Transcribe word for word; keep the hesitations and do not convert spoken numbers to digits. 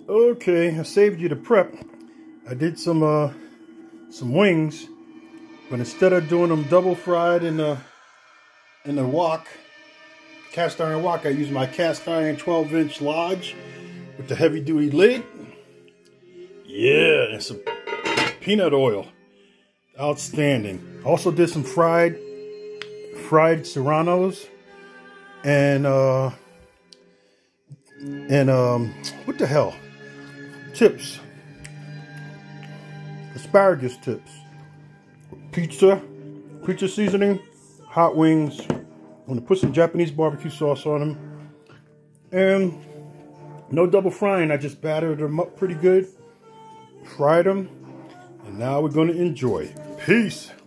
Okay, I saved you the prep. I did some uh, some wings, but instead of doing them double fried in the in the wok, cast iron wok, I used my cast iron twelve inch Lodge with the heavy duty lid. Yeah, and some peanut oil. Outstanding. Also did some fried fried serranos and uh and um what the hell? Tips. Asparagus tips. Pizza, pizza seasoning, hot wings. I'm gonna put some Japanese barbecue sauce on them. And no double frying, I just battered them up pretty good. Fried them, and now we're going to enjoy. Peace.